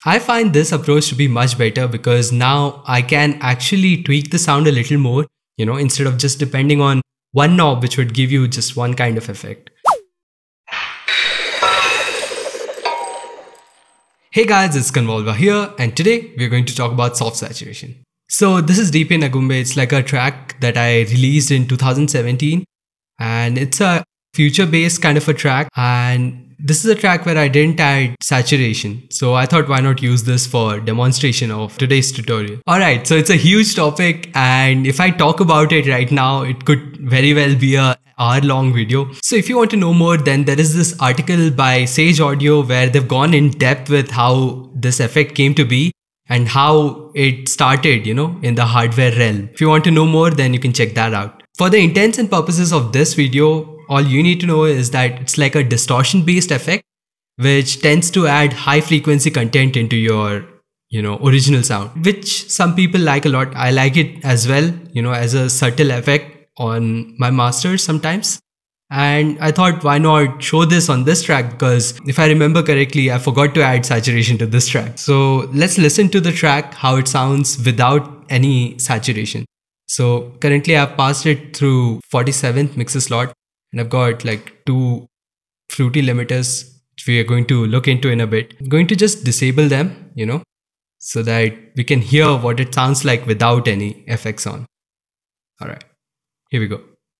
I find this approach to be much better because now I can actually tweak the sound a little more, instead of just depending on one knob which would give you just one kind of effect. Hey guys, it's Convolva here, and today we're going to talk about soft saturation. So this is Deepe Nagumbe. It's like a track that I released in 2017, and it's a future-based kind of a track, and this is a track where I didn't add saturation. So I thought, why not use this for demonstration of today's tutorial. Alright, so it's a huge topic, and if I talk about it right now, it could very well be a hour-long video. So if you want to know more, then there is this article by Sage Audio where they've gone in depth with how this effect came to be and how it started, in the hardware realm. If you want to know more, then you can check that out. For the intents and purposes of this video, all you need to know is that it's like a distortion-based effect, which tends to add high frequency content into your, original sound, which some people like a lot. I like it as well, as a subtle effect on my masters sometimes. And I thought, why not show this on this track, because if I remember correctly, I forgot to add saturation to this track. So let's listen to the track, how it sounds without any saturation. So currently I've passed it through 47th mixer slot, and I've got like 2 Fruity limiters, which we are going to look into in a bit. I'm going to just disable them, so that we can hear what it sounds like without any effects on. Alright, here we go.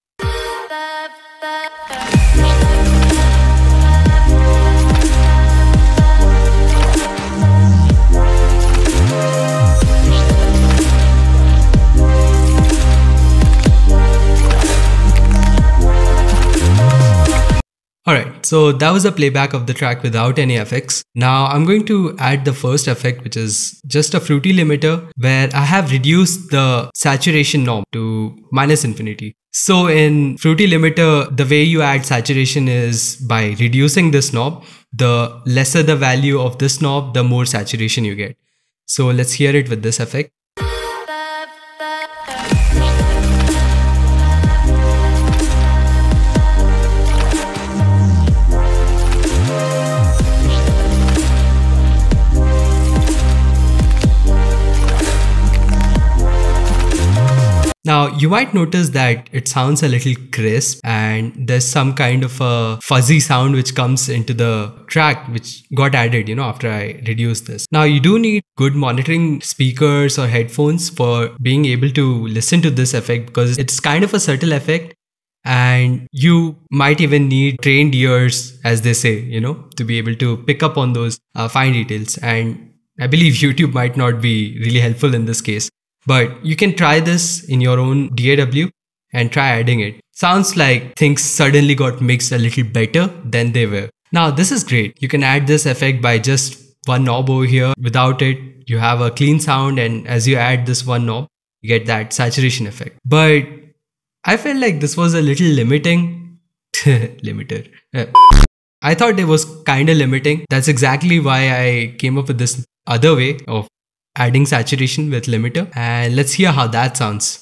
Alright, so that was a playback of the track without any effects. Now I'm going to add the first effect, which is just a Fruity limiter, where I have reduced the saturation knob to -infinity. So in Fruity limiter, the way you add saturation is by reducing this knob. The lesser the value of this knob, the more saturation you get. So let's hear it with this effect. Now you might notice that it sounds a little crisp, and there's some kind of a fuzzy sound which comes into the track which got added, after I reduced this. Now you do need good monitoring speakers or headphones for being able to listen to this effect, because it's kind of a subtle effect, and you might even need trained ears, as they say, to be able to pick up on those fine details. And I believe YouTube might not be really helpful in this case. But you can try this in your own DAW and try adding it. Sounds like things suddenly got mixed a little better than they were. Now this is great. You can add this effect by just one knob over here. Without it, you have a clean sound, and as you add this one knob, you get that saturation effect. But I felt like this was a little limiting. Limiter. I thought it was kind of limiting. That's exactly why I came up with this other way of adding saturation with limiter, and let's hear how that sounds.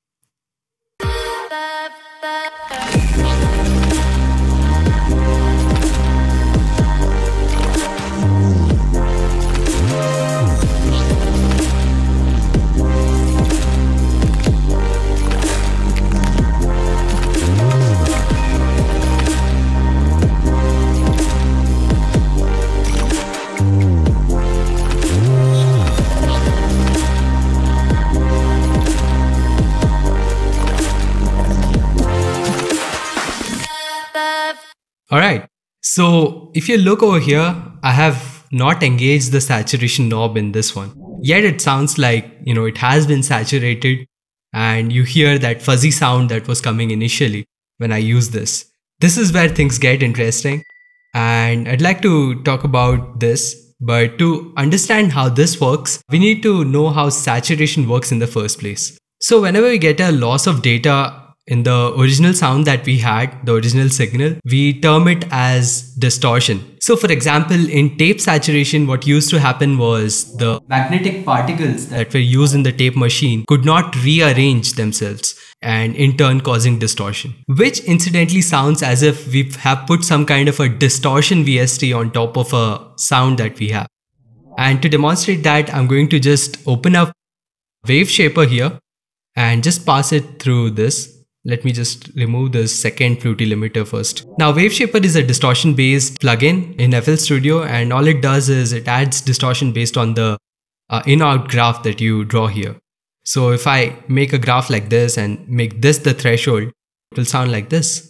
Alright, so if you look over here, I have not engaged the saturation knob in this one. Yet it sounds like, it has been saturated, and you hear that fuzzy sound that was coming initially when I use this. This is where things get interesting, and I'd like to talk about this. But to understand how this works, we need to know how saturation works in the first place. So whenever we get a loss of data in the original sound that we had, the original signal, we term it as distortion. So for example, in tape saturation, what used to happen was the magnetic particles that were used in the tape machine could not rearrange themselves, and in turn causing distortion. Which incidentally sounds as if we have put some kind of a distortion VST on top of a sound that we have. And to demonstrate that, I'm going to just open up Wave Shaper here and just pass it through this. Let me just remove the second Fluty limiter first. Now Wave Shaper is a distortion based plugin in FL Studio, and all it does is it adds distortion based on the in-out graph that you draw here. So if I make a graph like this and make this the threshold, it will sound like this.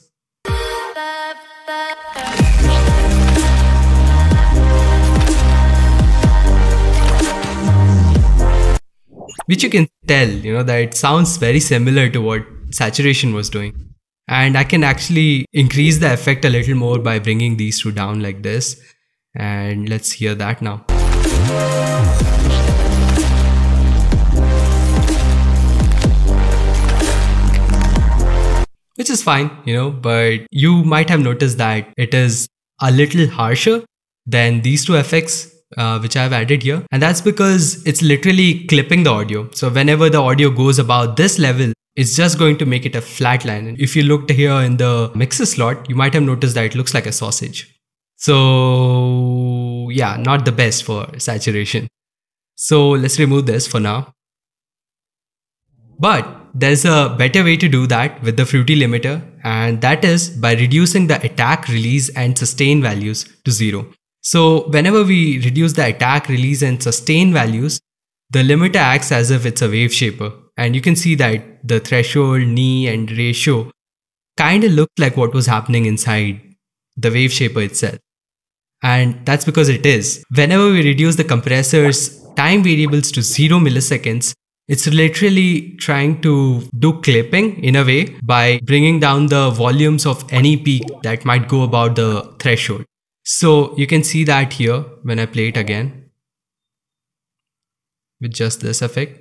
Which you can tell, that it sounds very similar to what saturation was doing. And I can actually increase the effect a little more by bringing these two down like this. And let's hear that now. Which is fine, but you might have noticed that it is a little harsher than these two effects which I've added here. And that's because it's literally clipping the audio. So whenever the audio goes about this level, it's just going to make it a flat line. And if you looked here in the mixer slot, you might have noticed that it looks like a sausage. So yeah, not the best for saturation. So let's remove this for now. But there's a better way to do that with the Fluty limiter, and that is by reducing the attack, release and sustain values to 0. So whenever we reduce the attack, release and sustain values, the limiter acts as if it's a wave shaper. And you can see that the threshold, knee and ratio kind of looked like what was happening inside the wave shaper itself. And that's because it is. Whenever we reduce the compressor's time variables to 0 milliseconds, it's literally trying to do clipping in a way by bringing down the volumes of any peak that might go about the threshold. So you can see that here when I play it again with just this effect.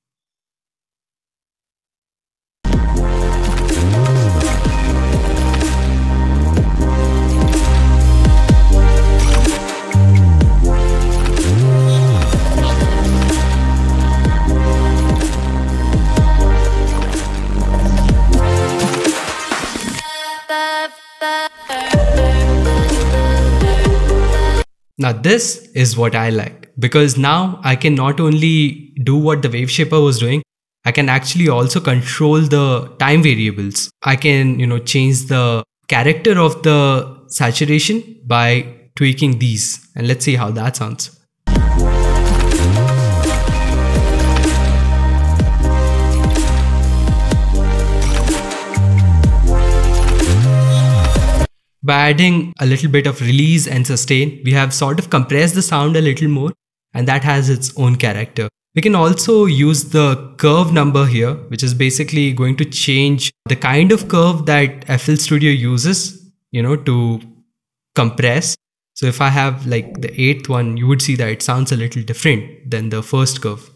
Now this is what I like, because now I can not only do what the wave shaper was doing, I can actually also control the time variables. I can, change the character of the saturation by tweaking these, and let's see how that sounds. By adding a little bit of release and sustain, we have sort of compressed the sound a little more, and that has its own character. We can also use the curve number here, which is basically going to change the kind of curve that FL Studio uses, to compress. So if I have like the 8th one, you would see that it sounds a little different than the first curve.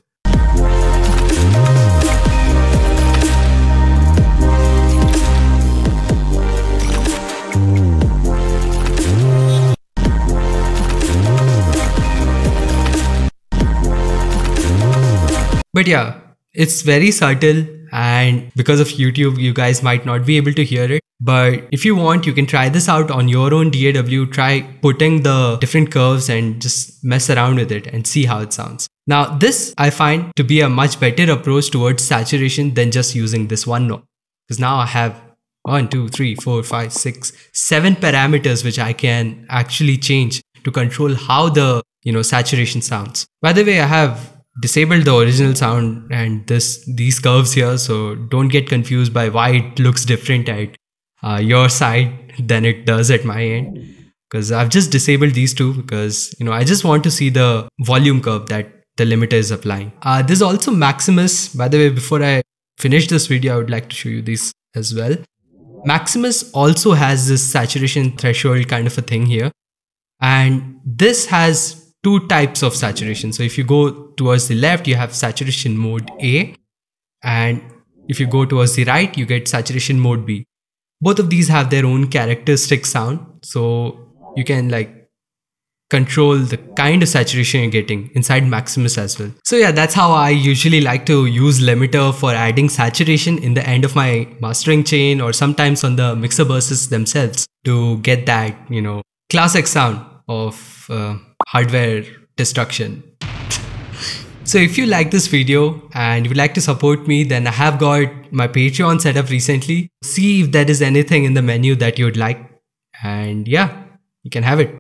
But yeah, it's very subtle, and because of YouTube, you guys might not be able to hear it. But if you want, you can try this out on your own DAW, try putting the different curves and just mess around with it and see how it sounds. Now this I find to be a much better approach towards saturation than just using this one knob. Because now I have 1, 2, 3, 4, 5, 6, 7 parameters which I can actually change to control how the saturation sounds. By the way, I have disabled the original sound and these curves here, so don't get confused by why it looks different at your side than it does at my end, because I've just disabled these two because I just want to see the volume curve that the limiter is applying. There's also Maximus. By the way, before I finish this video, I would like to show you this as well. Maximus also has this saturation threshold kind of a thing here, and this has 2 types of saturation. So if you go towards the left, you have saturation mode A, and if you go towards the right, you get saturation mode B. Both of these have their own characteristic sound, so you can control the kind of saturation you're getting inside Maximus as well. So yeah, that's how I usually like to use limiter for adding saturation in the end of my mastering chain, or sometimes on the mixer buses themselves, to get that classic sound of hardware destruction. So if you like this video and you would like to support me, then I have got my Patreon set up recently. See if there is anything in the menu that you would like, and yeah, you can have it.